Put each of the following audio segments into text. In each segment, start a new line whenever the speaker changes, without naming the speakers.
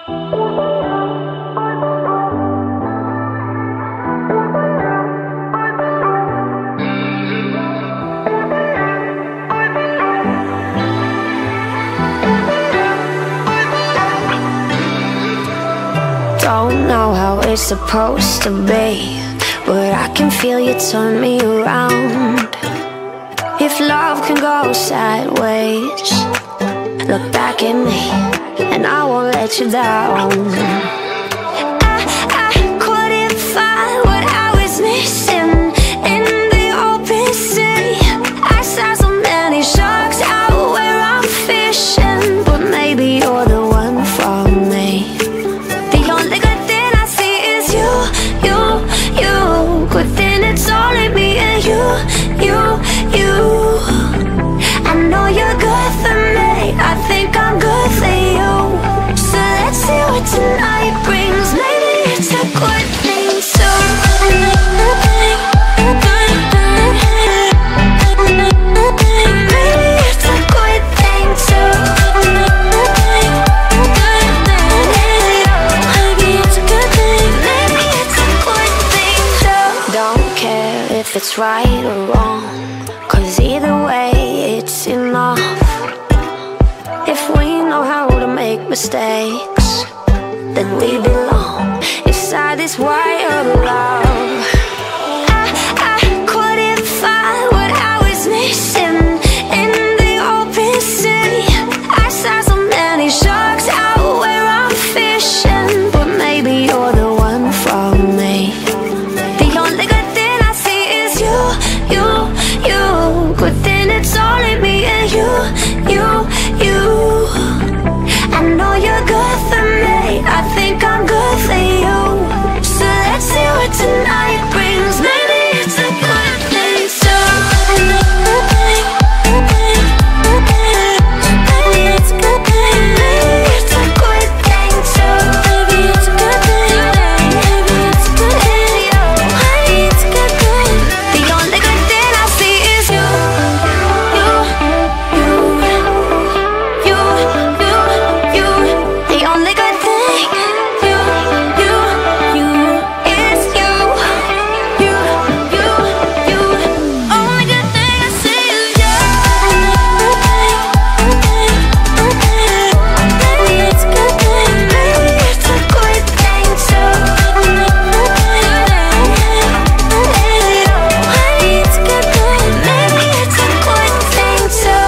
Don't know how it's supposed to be, but I can feel you turn me around. If love can go sideways, look back at me and I won't let you down. I couldn't find what I was missing in the open sea. I saw so many sharks out where I'm fishing, but maybe you're the one for me. The only good thing I see is you. Good thing it's only me and you. I know you're good for me, I think I'm good for you. So let's see what tonight brings. Maybe it's a good thing too. Maybe it's a good thing too. Maybe it's a good thing. Maybe it's a good thing too. Don't care if it's right or wrong, 'cause either way it's enough. If we know how to make mistakes, then we belong inside this wild love. I couldn't find what I was missing in the open sea. I saw so many sharks out where I'm fishing, but maybe you're the one for me. The only good thing I see is you. Good thing it's only me and you. I know you're good for me, I think I'm good for you. So let's see what tonight brings. Maybe it's a good thing too. Maybe it's a good thing. Maybe it's a good thing too. Maybe it's a good thing. Maybe it's a good thing. Maybe it's a good thing. The only good thing I see is you. The only good thing, is you. Only good thing I see is you. Maybe it's a good thing. Maybe it's a good thing too. Maybe it's a good thing. Maybe it's a good thing too.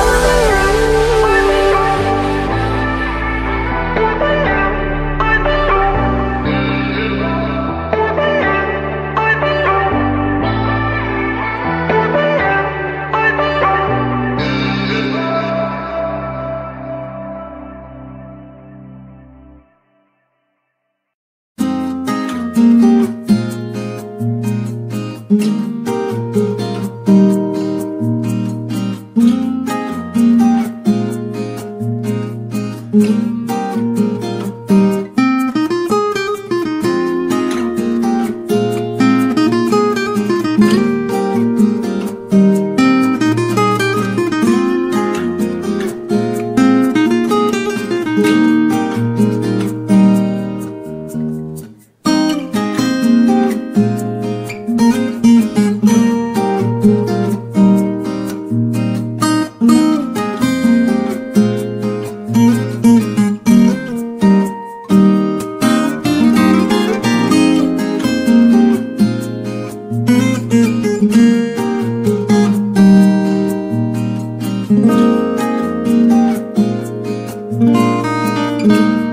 Thank you.